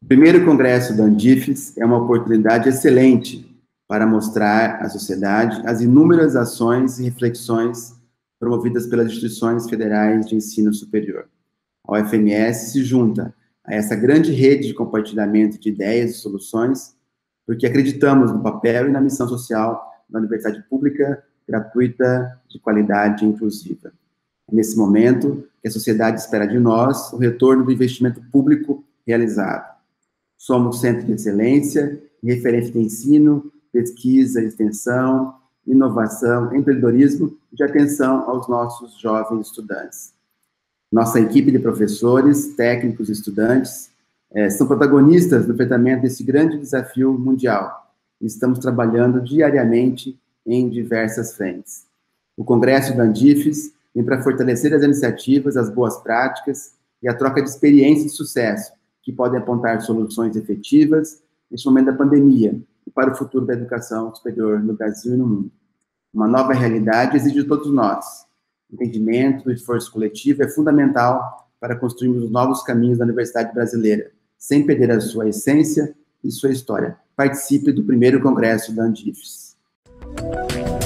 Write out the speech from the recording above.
O primeiro congresso da Andifes é uma oportunidade excelente para mostrar à sociedade as inúmeras ações e reflexões promovidas pelas instituições federais de ensino superior. A UFMS se junta a essa grande rede de compartilhamento de ideias e soluções, porque acreditamos no papel e na missão social da universidade pública, gratuita, de qualidade e inclusiva. É nesse momento que a sociedade espera de nós o retorno do investimento público realizado. Somos centro de excelência e referência de ensino, pesquisa, extensão, inovação, empreendedorismo e de atenção aos nossos jovens estudantes. Nossa equipe de professores, técnicos e estudantes são protagonistas no enfrentamento desse grande desafio mundial. Estamos trabalhando diariamente em diversas frentes. O Congresso da Andifes vem para fortalecer as iniciativas, as boas práticas e a troca de experiências de sucesso, que podem apontar soluções efetivas neste momento da pandemia e para o futuro da educação superior no Brasil e no mundo. Uma nova realidade exige de todos nós. Entendimento e esforço coletivo é fundamental para construirmos os novos caminhos da universidade brasileira, sem perder a sua essência e sua história. Participe do primeiro congresso da Andifes.